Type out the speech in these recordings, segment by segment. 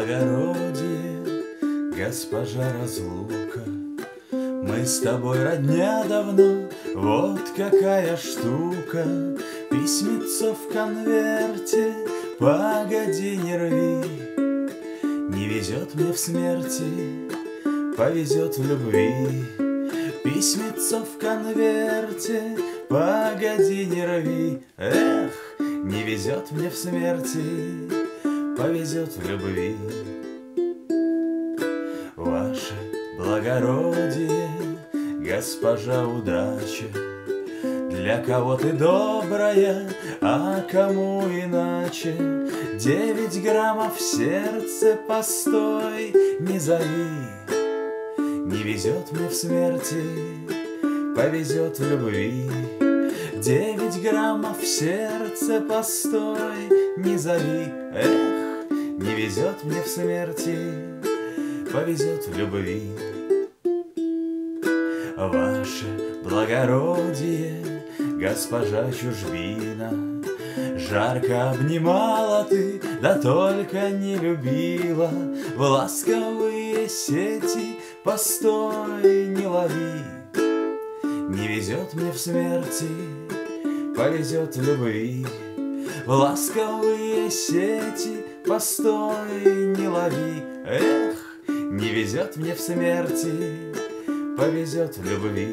благородие, госпожа разлука, мы с тобой родня давно, вот какая штука. Письмецо в конверте, погоди, не рви. Не везет мне в смерти, повезет в любви. Письмецо в конверте, погоди, не рви. Эх, не везет мне в смерти, повезет в любви. Ваше благородие, госпожа удача, для кого ты добрая, а кому иначе. 9 граммов в сердце, постой, не зови. Не везет мне в смерти, повезет в любви. 9 граммов в сердце, постой, не зови. Эх, не везет мне в смерти, повезет в любви. Ваше благородие, госпожа чужбина, жарко обнимала ты, да только не любила. В ласковые сети, постой, не лови. Не везет мне в смерти, повезет в любви. В ласковые сети, постой, не лови. Эх, не везет мне в смерти, повезет в любви.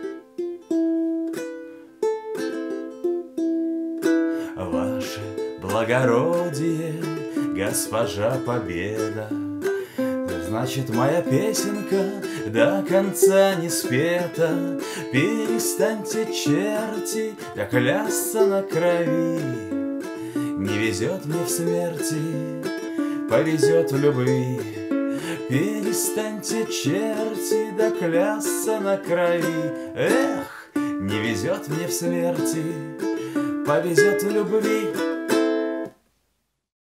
Ваше благородие, госпожа победа, значит, моя песенка до конца не спета. Перестаньте, черти, да клясться на крови. Не везет мне в смерти, повезет в любви. Перестаньте, черти, да клясться на крови. Эх, не везет мне в смерти, повезет в любви.